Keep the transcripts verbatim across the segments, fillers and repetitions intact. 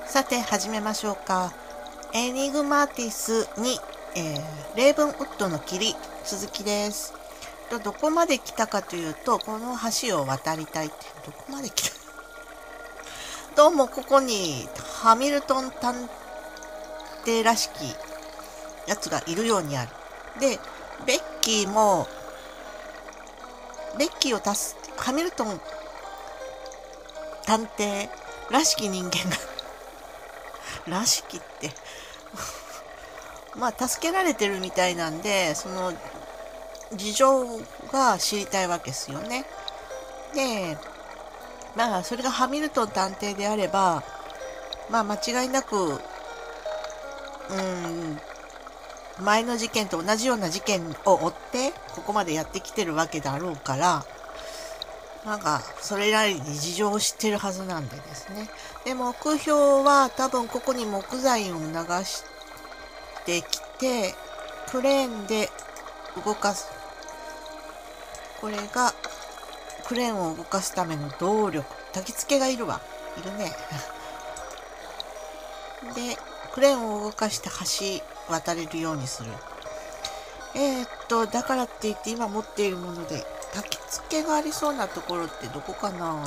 さて始めましょうか。エニグマティスに、えー、レーブンウッドの霧、鈴木です。どこまで来たかというと、この橋を渡りたいって、どこまで来たどうもここにハミルトン探偵らしきやつがいるようにある。で、ベッキーも、ベッキーを足す、ハミルトン探偵らしき人間がらしきってまあ助けられてるみたいなんで、その事情が知りたいわけですよね。で、まあそれがハミルトン探偵であれば、まあ間違いなく、うーん、前の事件と同じような事件を追ってここまでやってきてるわけだろうから、なんかそれなりに事情を知ってるはずなんでですね。で、目標は多分ここに木材を流してきて、クレーンで動かす。これがクレーンを動かすための動力。焚き付けがいるわ。いるね。で、クレーンを動かして橋渡れるようにする。えー、っと、だからって言って今持っているもので、焚き付けがありそうなところってどこかな？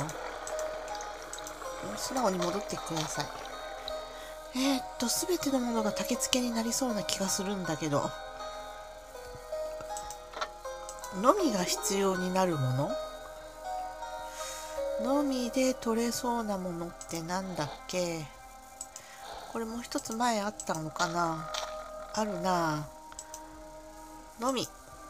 素直に戻ってください。えー、っと、すべてのものが焚き付けになりそうな気がするんだけど、のみが必要になるもの？のみで取れそうなものってなんだっけ？これもう一つ前あったのかな？あるな。のみ。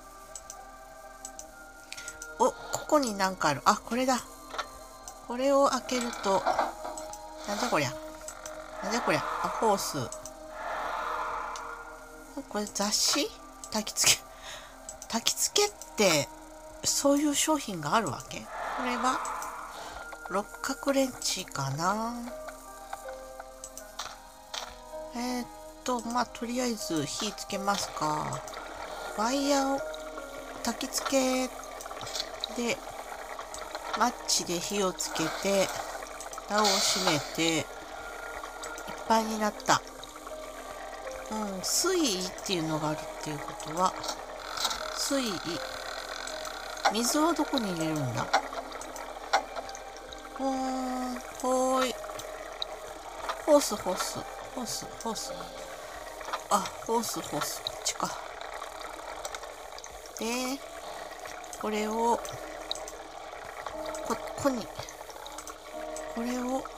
お、ここになんかある。あ、これだ。これを開けると、なんじゃこりゃ。なんじゃこりゃ。あ、ホース。これ雑誌？焚き付け。焚き付けって、そういう商品があるわけ？これは、六角レンチかな。えー、っと、まあ、とりあえず火つけますか。ワイヤーを焚き付けで、マッチで火をつけて、蓋を閉めて、いっぱいになった。うん、水位っていうのがあるっていうことは、水位、水をどこに入れるんだ？ほーん、ほーい。ホース、ホース、ホース、ホース。あ、ホース、ホース、こっちか。で、これを、こ、ここに、これを、こ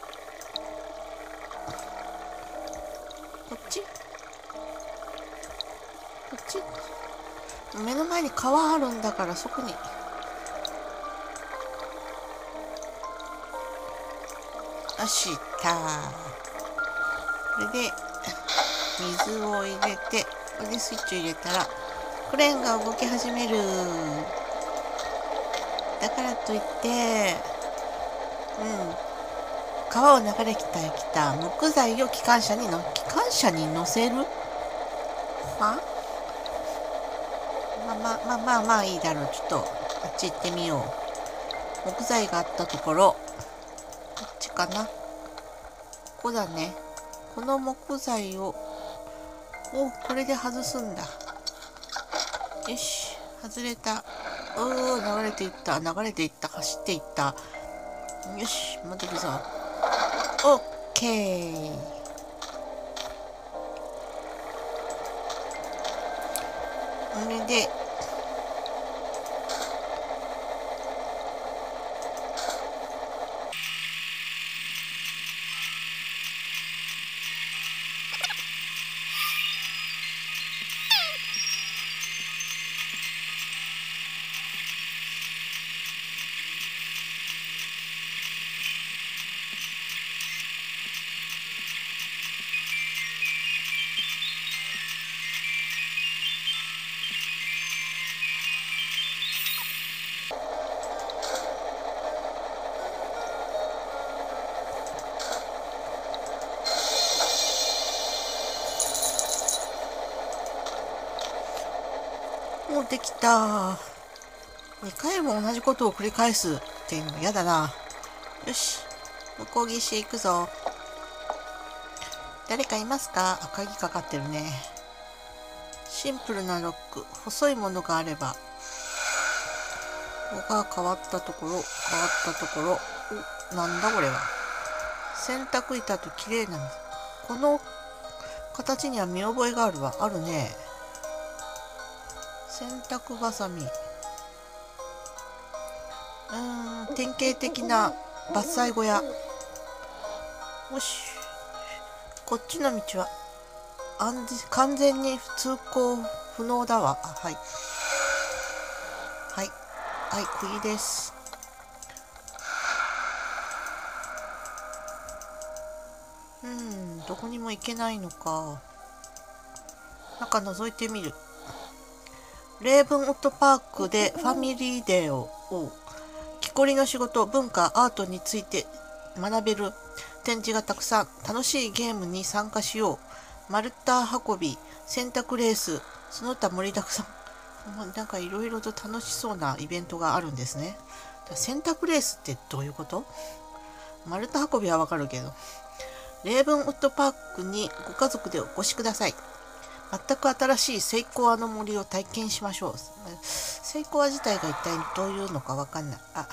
っちこっち目の前に川あるんだからそこに。よし、た。これで、水を入れて、これでスイッチを入れたら、クレーンが動き始める。だからといって、うん、川を流れてきた木材を機関車にの、機関車に乗せる？は？まあまあまあまあまあいいだろう。ちょっと、あっち行ってみよう。木材があったところ、こっちかな。ここだね。この木材を、お、これで外すんだ。よし、外れた。おー、流れていった、流れていった、走っていった。よし、戻るぞ。オッケー。これで、もうできた。にかいも同じことを繰り返すっていうの嫌だな。よし、向こう岸へ行くぞ。 誰かいますか？あ、鍵かかってるね。シンプルなロック。細いものがあれば。ここが変わったところ、変わったところ。お、なんだこれは。洗濯板と綺麗な水。この形には見覚えがあるわ。あるね。洗濯バサミ。うーん、典型的な伐採小屋。よし。こっちの道は安全完全に通行不能だわ。あ、はい。はい。はい、釘です。うん、どこにも行けないのか。中覗いてみる。レーブンウッドパークでファミリーデーを、木こりの仕事、文化、アートについて学べる展示がたくさん。楽しいゲームに参加しよう。丸太運び、洗濯レース、その他盛りだくさん。なんかいろいろと楽しそうなイベントがあるんですね。洗濯レースってどういうこと？丸太運びはわかるけど。レーブンウッドパークにご家族でお越しください。全く新しいセイコアの森を体験しましょう。セイコア自体が一体どういうのかわかんない。あ、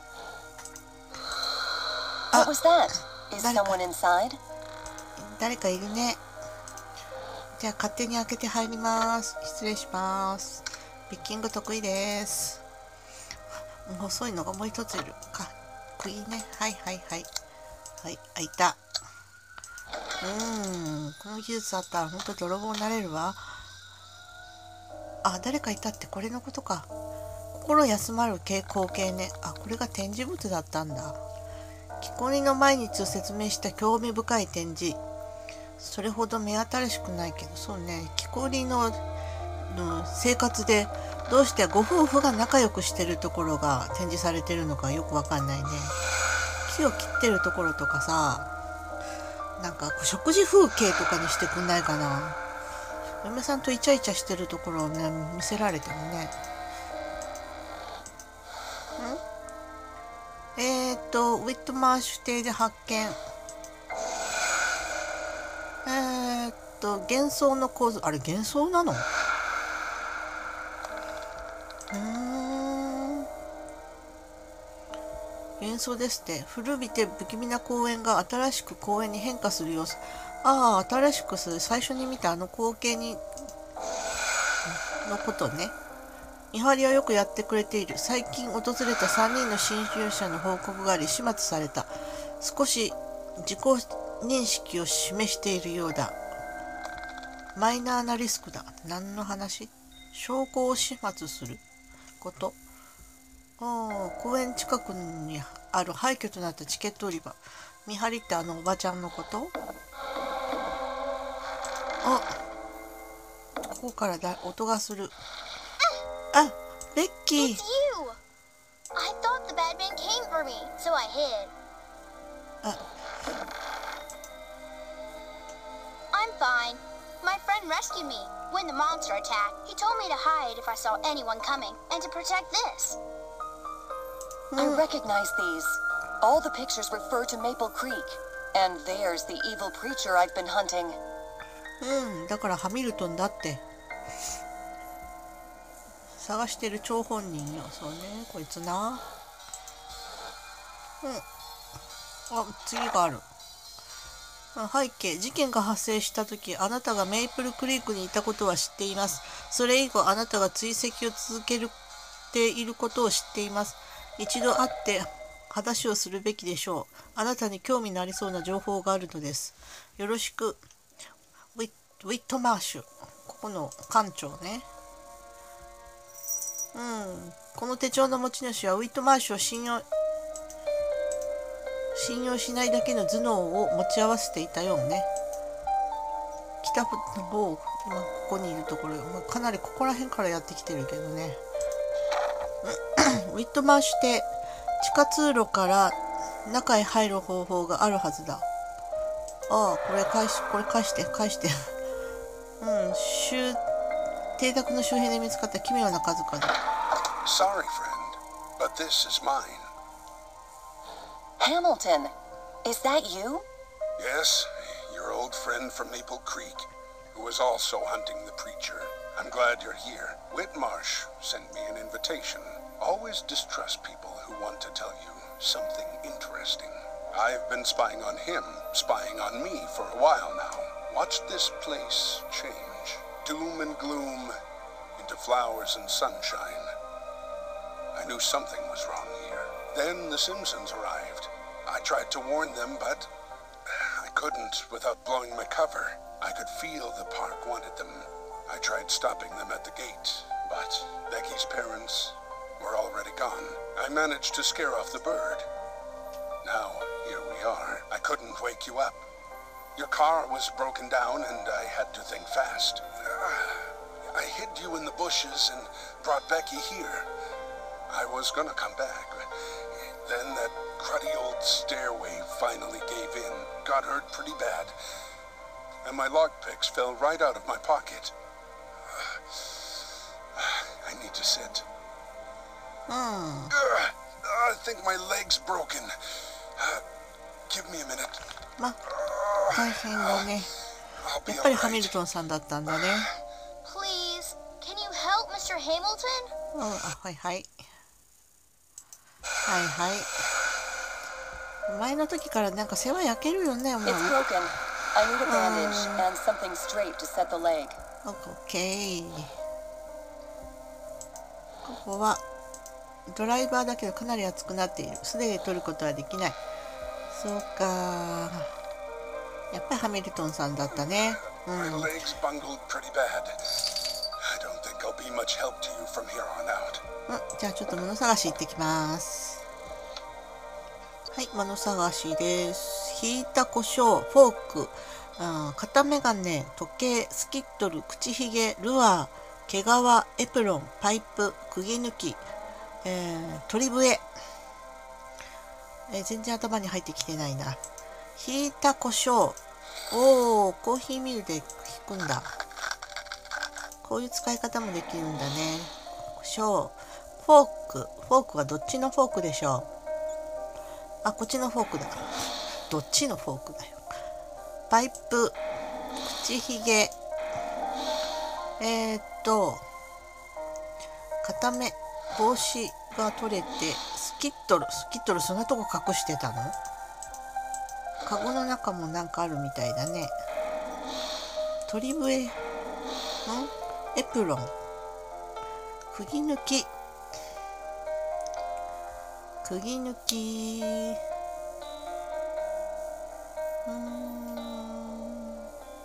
あ、誰か、 誰かいるね。じゃあ勝手に開けて入ります。失礼します。ピッキング得意です。細いのがもう一ついるか。釘ね。はいはいはい。はい、開いた。うーん、この技術あったら本当泥棒になれるわ。あ、誰かいたってこれのことか。心休まる光景ね。あ、これが展示物だったんだ。木こりの毎日を説明した興味深い展示。それほど目新しくないけど、そうね、木こりの、の生活でどうしてご夫婦が仲良くしてるところが展示されてるのかよくわかんないね。木を切ってるところとかさ、なんか食事風景とかにしてくんないかな。嫁さんとイチャイチャしてるところをね、見せられてもね。んえーっと、ウィットマーシュ邸で発見。えーっと、幻想の構図。あれ、幻想なの？うーん。幻想ですって。古びて不気味な公園が新しく公園に変化する様子。ああ、新しくする。最初に見たあの光景に、のことね。見張りはよくやってくれている。最近訪れたさんにんの侵入者の報告があり、始末された。少し自己認識を示しているようだ。マイナーなリスクだ。何の話？証拠を始末すること。ああ、公園近くにある廃墟となったチケット売り場。見張りってあのおばちゃんのこと？あ、ここからだ音がする。あ、ベッキー。あ、 I'm fine. My friend rescued me. When the monster attacked, he told me to hide if I saw anyone coming, and to protect this. I recognize these. All the pictures refer to Maple Creek. And there's the evil preacher I've been hunting. うん、だからハミルトンだって。探してる張本人よ。そうね、こいつな。うん。あ、次がある。背景、事件が発生した時、あなたがメイプルクリークにいたことは知っています。それ以後、あなたが追跡を続けていることを知っています。一度会って話をするべきでしょう。あなたに興味のありそうな情報があるのです。よろしく。ウィッ、ウィットマーシュ。ここの館長ね。うん。この手帳の持ち主はウィットマーシュを信用、信用しないだけの頭脳を持ち合わせていたようね。北の方、今ここにいるところ、まあ、かなりここら辺からやってきてるけどね。ウィットマーシュ邸、地下通路から中へ入る方法があるはずだ。ああ、これ返し、これ返して、返して。うん、周、邸宅の周辺で見つかった奇妙な数々。 Sorry, friend, but this is mine. Hamilton, is that you? Yes, your old friend from Maple Creek, who was also hunting the preacher. I'm glad you're here. Whitmarsh sent me an invitation. Always distrust people who want to tell you something interesting. I've been spying on him, spying on me for a while now. Watched this place change. Doom and gloom into flowers and sunshine. I knew something was wrong here. Then the Simpsons arrived. I tried to warn them, but I couldn't without blowing my cover. I could feel the park wanted them. I tried stopping them at the gate, but Becky's parents were already gone. I managed to scare off the bird. Now, here we are. I couldn't wake you up. Your car was broken down and I had to think fast. Uh, I hid you in the bushes and brought Becky here. I was gonna come back. Then that cruddy old stairway finally gave in. Got hurt pretty bad. And my lockpicks fell right out of my pocket. I need to sit. Hmm. Uh, I think my leg's broken. Uh, give me a minute. ま、大変だね。 I'll be やっぱり alright. ハミルトンさんだったんだね。 Please, can you help Mister Hamilton? うん、あ、はいはい。はいはい。前の時からなんか世話焼けるよね、もう。 It's broken. I need a bandage and something straight to set the leg. オッケー。ここはドライバーだけどかなり熱くなっている。素手で取ることはできない。そうか。やっぱりハミルトンさんだったね。う My ん。 leg's bungled pretty bad. I don't think I'll be much help to you from here on out. うん、じゃあちょっと物探し行ってきます。はい、物探しです。ひいた胡椒、フォーク、あー片眼鏡、時計、スキットル、口ひげ、ルアー、毛皮、エプロン、パイプ、釘抜き、えー、鳥笛、えー、全然頭に入ってきてないな。ひいた胡椒。おー、コーヒーミルで引くんだ。こういう使い方もできるんだね。胡椒。フォーク。フォークはどっちのフォークでしょう。あ、こっちのフォークだ。どっちのフォークだよ。パイプ。口ひげ。えー、っと、片目。帽子が取れて、スキットル。スキットルそんなとこ隠してたの？カゴの中もなんかあるみたいだね。鳥笛。ん？エプロン。釘抜き。釘抜き。うーん。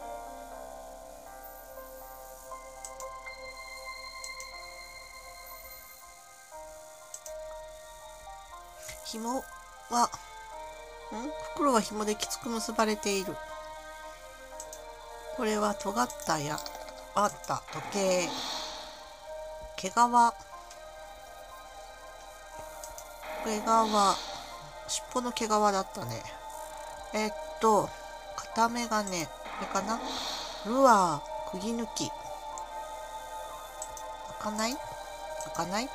紐は、ん？袋は紐できつく結ばれている。これは尖ったや、あった、時計。毛皮。毛皮。尻尾の毛皮だったね。えっと、片眼鏡。これかな？ルアー、釘抜き。開かない？開かない？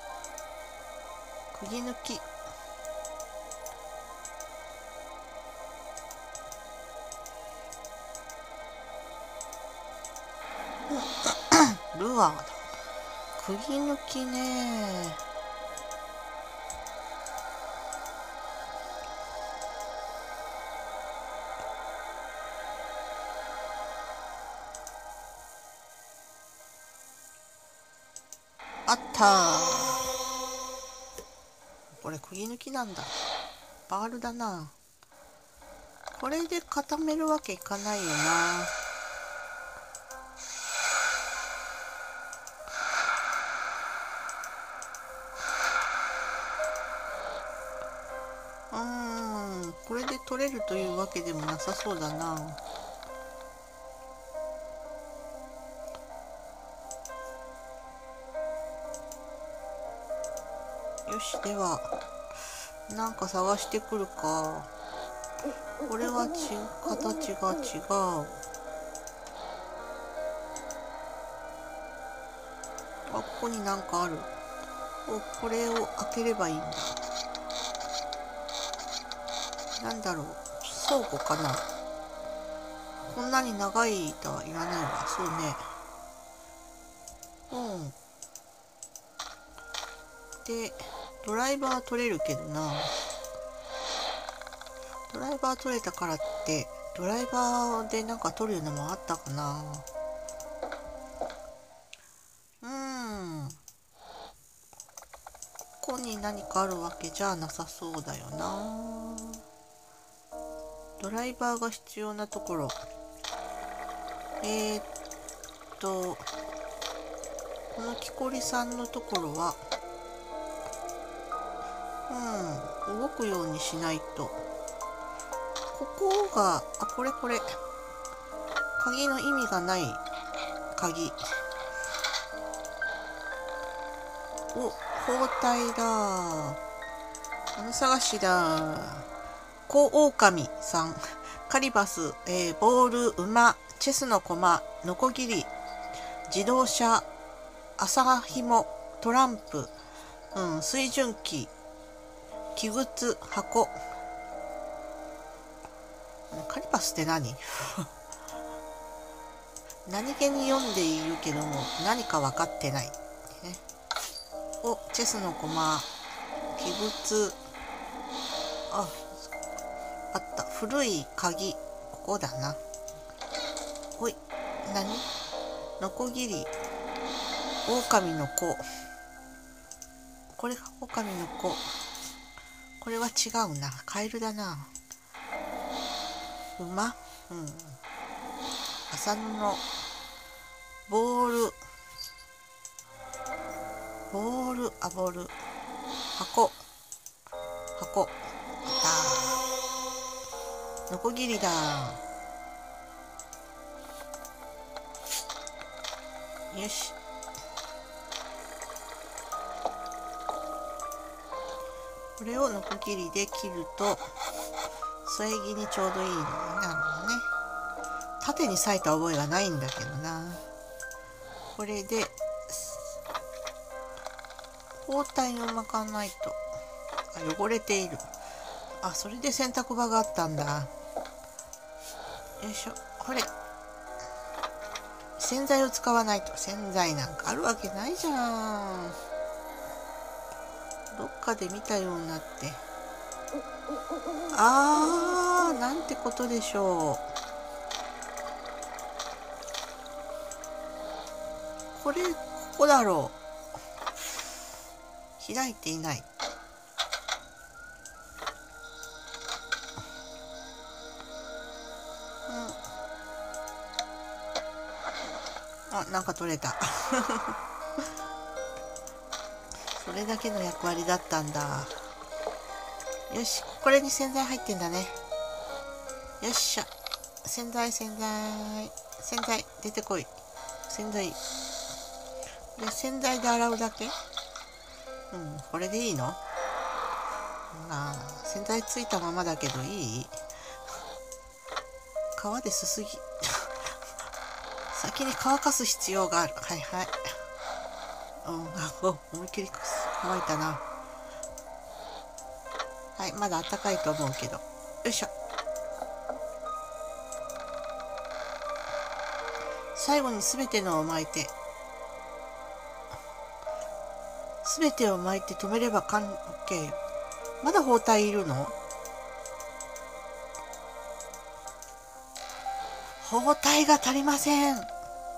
釘抜き。ルアーだ。釘抜きね。あったー。これ釘抜きなんだ。バールだな。これで固めるわけいかないよな。うーん、これで取れるというわけでもなさそうだな。よし、ではなんか探してくるか。これはち形が違う。あ、ここになんかある。お、これを開ければいいんだ。なんだろう、倉庫かな。 こんなに長いとは言わないわ。そうね。うん。で、ドライバー取れるけどな。ドライバー取れたからって、ドライバーでなんか取るのもあったかな。うーん。ここに何かあるわけじゃなさそうだよな。ドライバーが必要なところ。えー、っと、この木こりさんのところは、うん、動くようにしないと。ここが、あ、これこれ。鍵の意味がない鍵。お、包帯だ。物探しだ。小狼さん。カリバス、えー、ボール、馬、チェスの駒、ノコギリ、自動車、麻紐、トランプ、うん、水準器、器具、箱。カリバスって何何気に読んでいるけども何か分かってない、ね、お、チェスの駒、器具、あ、あった。古い鍵、ここだな。ほい、何？ノコギリ、狼の子。これが狼の子。これは違うな。カエルだな。馬？うん。麻布、ボール、ボール、あ、ボール、箱、箱、あった。ノコギリだ。よし。これをノコギリで切ると添え木にちょうどいいのになるのね。縦に裂いた覚えがないんだけどな。これで包帯を巻かないと。あ、汚れている。あ、それで洗濯場があったんだ。よいしょ。これ洗剤を使わないと。洗剤なんかあるわけないじゃん。どっかで見たようになって。あー、なんてことでしょう。これ、ここだろう。開いていない。うん。あ、なんか取れた。それだけの役割だったんだ。よし、これに洗剤入ってんだね。よっしゃ。洗剤、洗剤。洗剤、出てこい。洗剤。で、洗剤で洗うだけ？うん、これでいいの？まあ、洗剤ついたままだけどいい？皮ですすぎ。先に乾かす必要がある。はいはい。うん、あ、思いっきり乾いたな。はい、まだ暖かいと思うけど。よいしょ。最後にすべてのを巻いて。すべてを巻いて止めれば完 OK。まだ包帯いるの？包帯が足りません。 Please,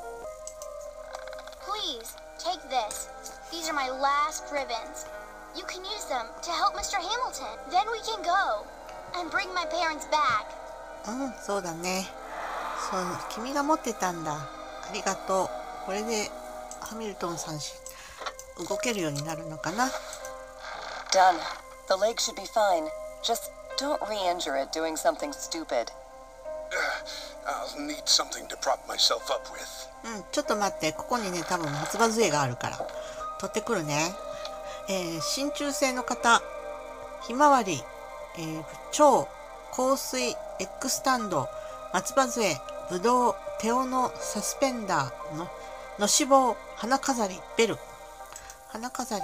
take this. These are my last ribbons. You can use them to help ミスター Hamilton. Then we can go and bring my parents back. うん、そうだね。そう、君が持ってたんだ。ありがとう。これでハミルトンさんし動けるようになるのかな。 Done. The leg should be fine. Just don't re-injure it doing something stupid. I'll need something to prop myself up with. うん、ちょっと待って。ここにね、多分松葉杖があるから。取ってくるね。えー、真鍮製の型、ひまわり、えー、蝶、香水、エッグスタンド、松葉杖、ぶどう、手斧のサスペンダーの、のし棒、花飾り、ベル。花飾り。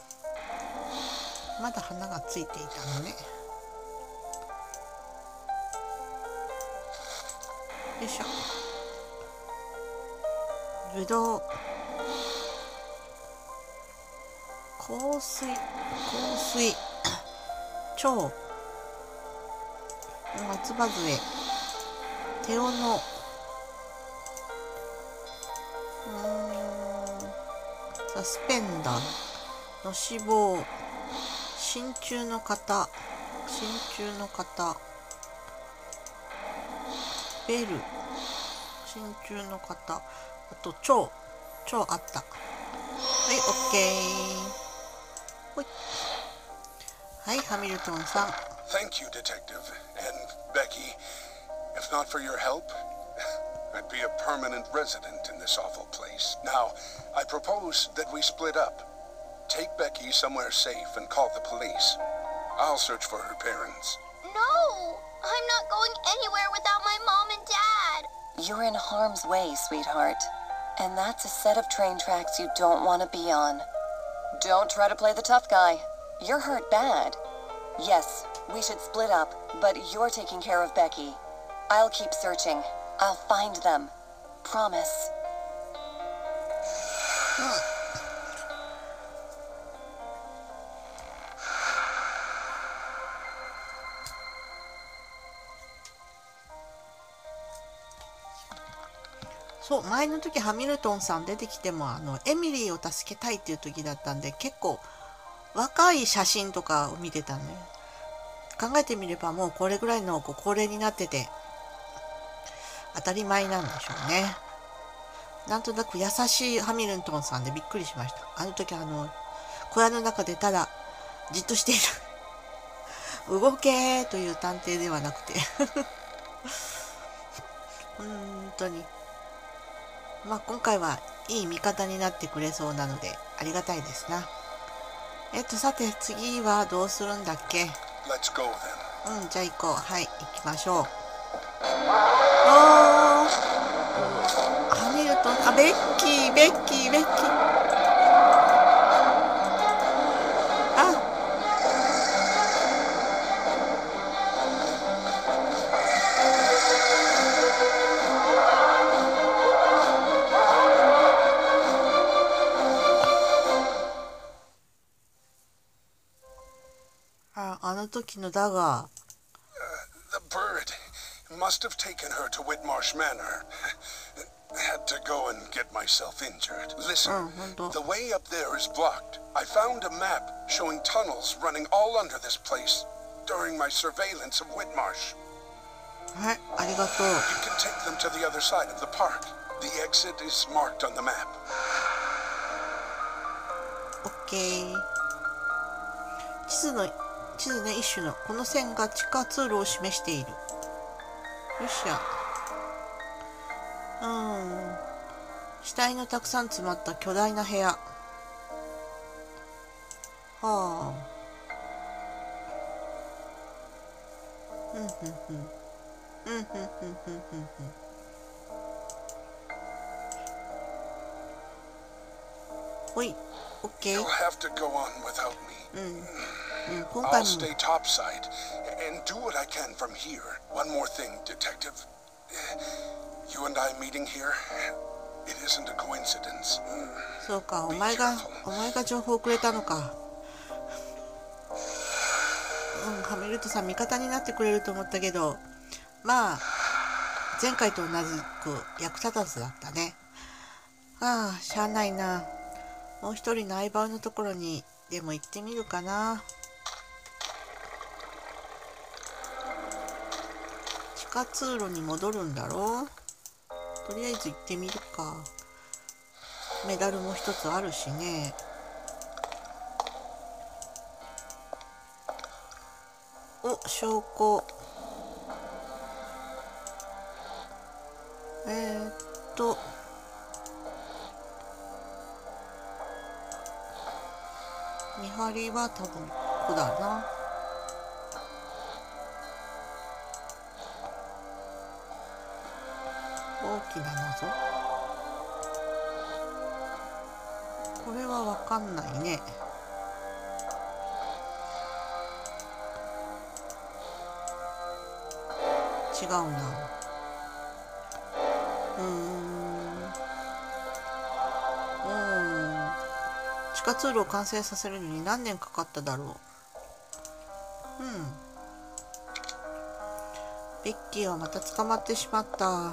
まだ花がついていたのね。 よいしょ。ぶどう。香水。香水。蝶。松葉杖。手斧。うーん。サスペンダー。のし棒。真鍮の型。真鍮の型。ベル。真鍮の型。あと、蝶。蝶あった。はい、オッケー。ほい。はい、ハミルトンさん。 Thank you, Detective. And Becky, if not for your help, I'd be a permanent resident in this awful place. Now, I propose that we split up. Take Becky somewhere safe and call the police. I'll search for her parents. No! I'm not going anywhere without my mom and dad. You're in harm's way, sweetheart. And that's a set of train tracks you don't want to be on. Don't try to play the tough guy. You're hurt bad. Yes, we should split up, but you're taking care of Becky. I'll keep searching. I'll find them. Promise. そう、前の時ハミルトンさん出てきてもあのエミリーを助けたいっていう時だったんで、結構若い写真とかを見てたね。考えてみればもうこれぐらいの高齢になってて当たり前なんでしょうね。なんとなく優しいハミルトンさんでびっくりしました。あの時あの小屋の中でただじっとしている動けーという探偵ではなくて本当にまあ今回はいい味方になってくれそうなのでありがたいですな。えっとさて次はどうするんだっけ。 Let's go then. うん、じゃあ行こう。はい、行きましょう。あー、ハミルトン、あ、ベッキー、ベッキー、ベッキー。あ、あ、あの時のダガー。 The bird must have taken her to Whitmarsh Manor. Had to go and get myself injured. Listen, the way up there is blocked. I found a map showing tunnels running all under this place during my surveillance of Whitmarsh. はい、ありがとう。 You can take them to the other side of the park. The exit is marked on the map. オッケー。地図の地図ね、一種のこの線が地下通路を示している。よっしゃ。うん。死体のたくさん詰まった巨大な部屋。はあ。うんふんふん。うんふんふんふんふんふん。ほい。オッケー。 You'll have to go on without me. うん。うん、今 I'll 回も。 stay topside and do what I can from here. One more thing, Detective. You and I meeting here, it isn't a coincidence. そうか、お前が、お前が情報をくれたのか。うん、ハミルトさん味方になってくれると思ったけど、まあ、前回と同じく役立たずだったね。ああ、しゃあないな。もう一人の相棒のところにでも行ってみるかな。地下通路に戻るんだろう。とりあえず行ってみるか。メダルも一つあるしね。お、証拠。えー、っと見張りは多分ここだな。大きな謎。これはわかんないね。違うな。 うーん。うん。地下通路を完成させるのに何年かかっただろう。うん。ベッキーはまた捕まってしまった。はい、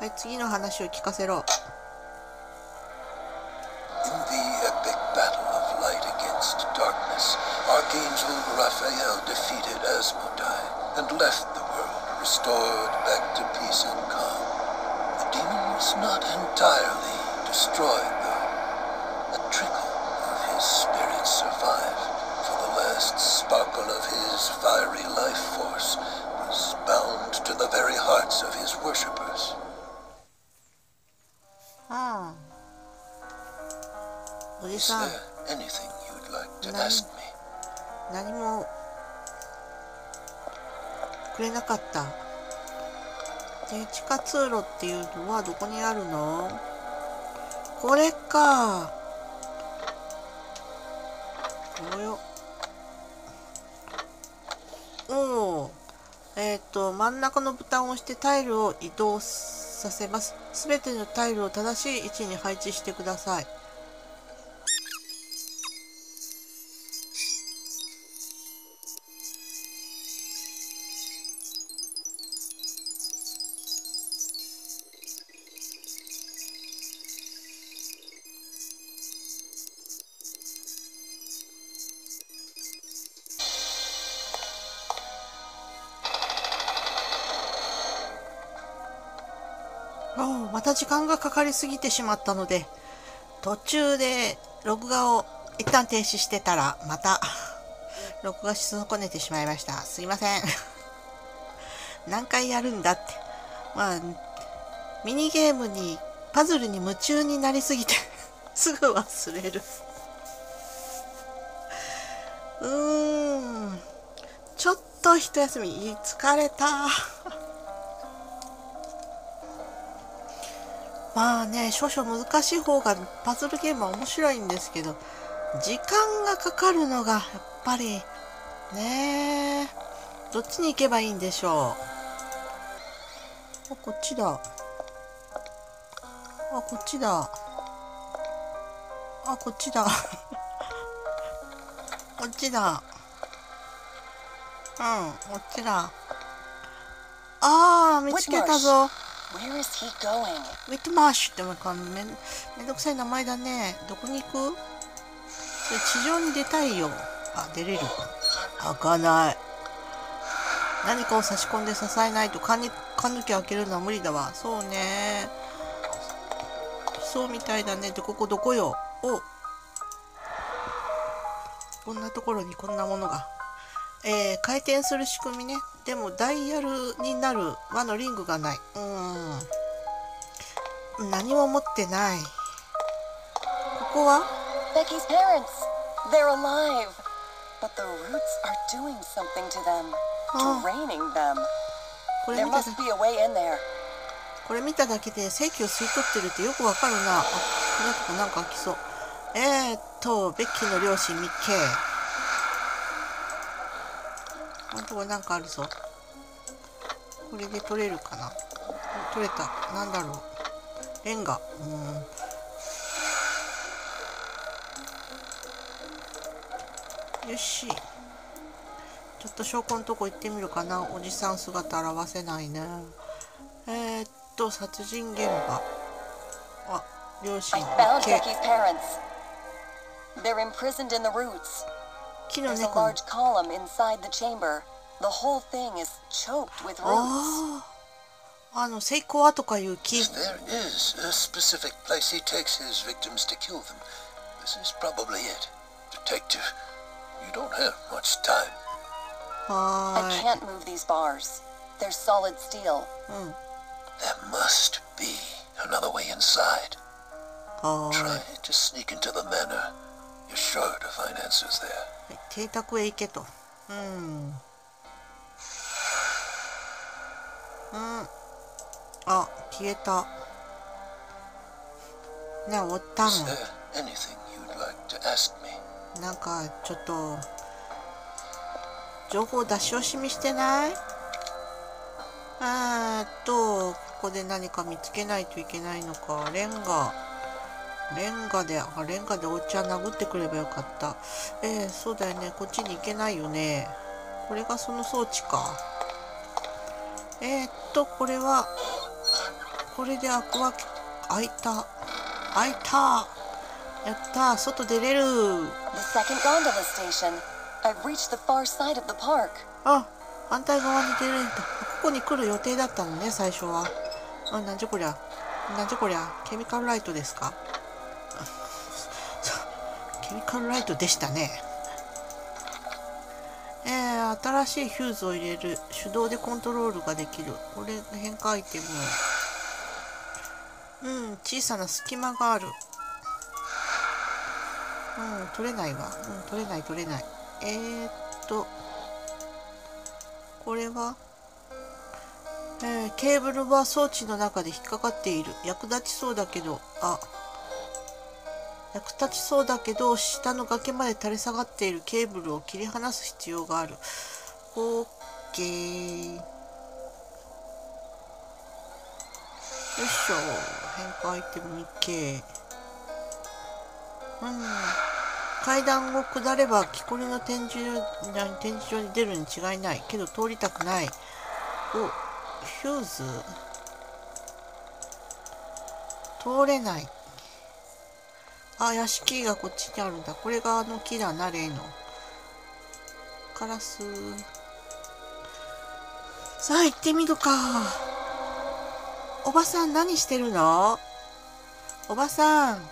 次の話を聞かせろ。 In the epic battle of light against darkness, Archangel Raphael defeated Asmodai and left the world, restored back to peace and calm. The demon was not entirely destroyed, though. A trickle of his spirit survived, for the last sparkle of his fiery life force was bound to the very hearts of his worshippers. ああ。おじ Is さん、 there anything you'd like to ask me? 何もくれなかった。で、地下通路っていうのはどこにあるの？これか。およ。おお。えっと、真ん中のボタンを押してタイルを移動させます。すべてのタイルを正しい位置に配置してください。おお、また時間がかかりすぎてしまったので、途中で録画を一旦停止してたら、また録画し損ねてしまいました。すいません。何回やるんだって。まあ、ミニゲームに、パズルに夢中になりすぎて、すぐ忘れる。うーん。ちょっと一休み、疲れた。まあね、少々難しい方がパズルゲームは面白いんですけど、時間がかかるのがやっぱりねえ、どっちに行けばいいんでしょう。あ、こっちだ。あ、こっちだ。あ、こっちだ。こっちだ。うん、こっちだ。ああ、見つけたぞ。 Where is he going? ウィットマーシュってなんかめん、めんどくさい名前だね。どこに行く？それ地上に出たいよ。あ、出れる。開かない。何かを差し込んで支えないと缶に、缶抜き開けるのは無理だわ。そうね。そうみたいだね。で、ここどこよ？お。こんなところにこんなものが。えー、回転する仕組みね。でもダイヤルになる輪のリングがない。うーん。何も持ってない。ここは Becky's parents! They're alive! But the roots are doing something to them. Draining them. これ There 見ただ must be a way in there. これ見ただけで正気を吸い取ってるってよくわかるな。あ、このとこなんか開きそう。えーっと、ベッキーの両親ミッケー。このとこなんかあるぞ。これで取れるかな。取れた。なんだろう。レンガ。うん。よし。ちょっと証拠のとこ行ってみるかな。おじさん姿現せないね。えー、っと、殺人現場。あ、両親 I found ミッケー。 Becky's parents. They're imprisoned in the roots. 木の There's a 猫。 large column inside the chamber. The whole thing is choked with roots. ああ、あの、セイコアとかいう木。 There is a specific place he takes his victims to kill them. This is probably it. Detective, you don't have much time. は I ーい。 can't move these bars. They're solid steel. うん。 There must be another way inside. はーい。 Try to sneak into the manor. You're sure to find answers there. はい、邸宅へ行けと。うん。うん。あ、消えた。ね、終わったん。 Is there anything you'd like to ask me? なんか、ちょっと、情報出し惜しみしてない？えーっと、ここで何か見つけないといけないのか。レンガ。レンガで、あ、レンガでおっちゃん殴ってくればよかった。えー、そうだよね。こっちに行けないよね。これがその装置か。えー、っと、これは、これで開くわけ、開いた。開いた。やったー、外出れる。 The second gondola station. I've reached the far side of the park. あ、反対側に出るんだ。ここに来る予定だったのね、最初は。あ、なんじゃこりゃ。なんじゃこりゃ。ケミカルライトですか？ケミカルライトでしたね。えー、新しいフューズを入れる。手動でコントロールができる。これ変化アイテム。うん、小さな隙間がある。うん、取れないわ。うん、取れない取れない。えーっと、これは、えー、ケーブルは装置の中で引っかかっている。役立ちそうだけど、あ、役立ちそうだけど、下の崖まで垂れ下がっているケーブルを切り離す必要がある。オッケー。よいしょ。変化アイテム にケー。うん。階段を下れば木こりの展示展示場に出るに違いない。けど通りたくない。お、フューズ通れない。あ、屋敷がこっちにあるんだ。これがあの木だな、例の。カラス。さあ、行ってみるか。おばさん、何してるの？おばさん。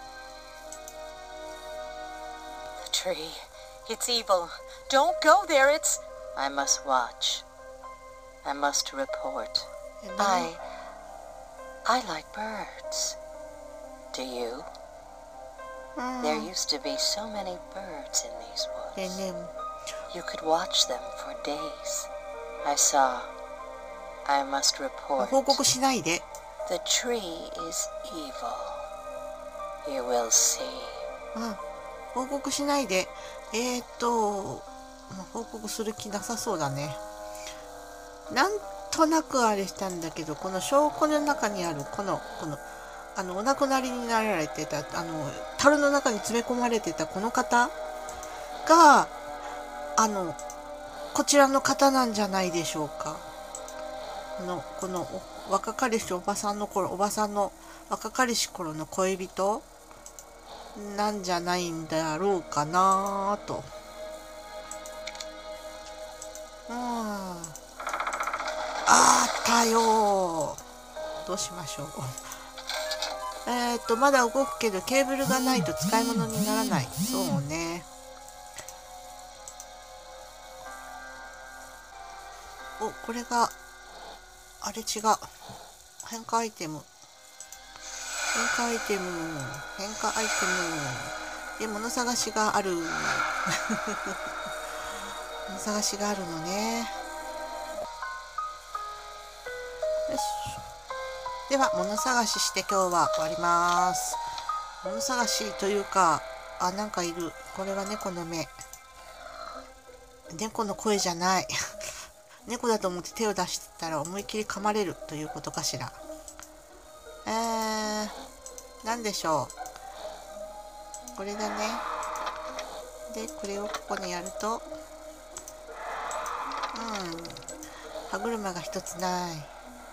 The tree. It's evil. Don't go there. It's... I must watch. I must report. I... I like birds. Do you? There used to be so many birds in these woods. You could watch them for days. I saw. I must report. 報告しないで。 The tree is evil. You will see. うん。報告しないで。えーっと、報告する気なさそうだね。なんとなくあれしたんだけど、この証拠の中にある、この、この、あの、お亡くなりになられてた、あの、樽の中に詰め込まれてたこの方が、あの、こちらの方なんじゃないでしょうか。あの、この、若かりしおばさんの頃、おばさんの若かりし頃の恋人なんじゃないんだろうかなと。うん。あったよー。どうしましょう。えっと、まだ動くけど、ケーブルがないと使い物にならない。そうね。お、これが、あれ違う。変化アイテム。変化アイテム。変化アイテム。で、物探しがある。物探しがあるのね。よし。では、物探しして今日は終わります。物探しというか、あ、なんかいる。これは猫の目。猫の声じゃない。猫だと思って手を出してたら思いっきり噛まれるということかしら。えー、なんでしょう。これだね。で、これをここにやると、うん、歯車が一つない。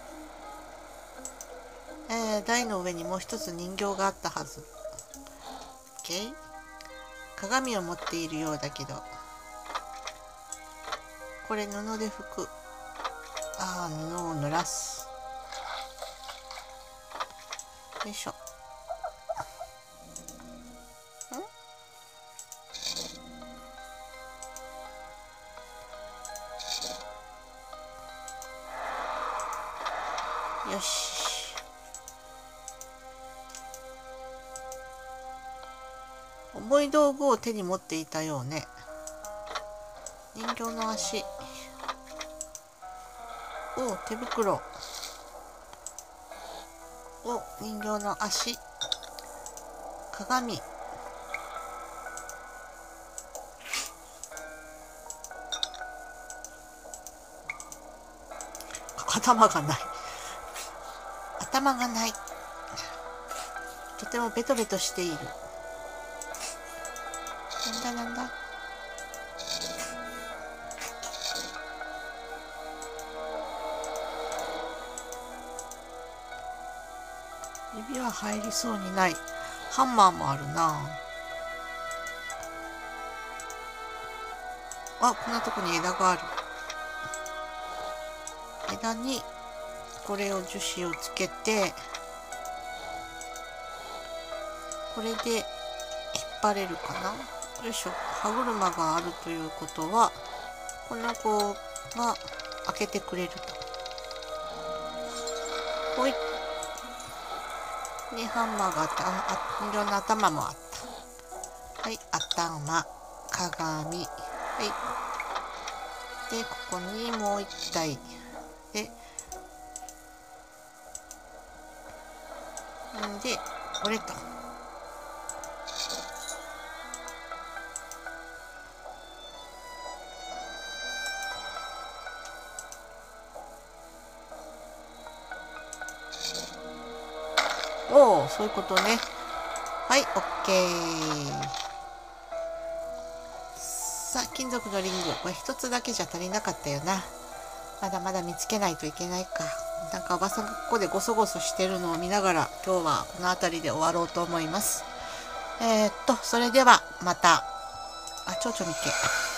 えー、台の上にもう一つ人形があったはず。OK？ 鏡を持っているようだけど、これ布で拭く。ああ、布を濡らす。よいしょ。ん？よし。重い道具を手に持っていたようね。人形の足。お、手袋。お、人形の足。鏡。頭がない。 頭がない。とてもベトベトしている。なんだなんだ。指は入りそうにない。ハンマーもあるな。あ、こんなとこに枝がある。枝にこれを樹脂をつけて、これで引っ張れるかな。よいしょ。歯車があるということは、この子が開けてくれると。ほい。にハンマーがあった。あ、いろんな頭もあった。はい、頭、鏡。はい。で、ここにもう一体。で、んで、これと。おお、そういうことね。はい、オッケー。さあ、金属のリング。これ一つだけじゃ足りなかったよな。まだまだ見つけないといけないか。なんかおばさんがここでゴソゴソしてるのを見ながら、今日はこの辺りで終わろうと思います。えー、っと、それではまた。あ、蝶々見っけ。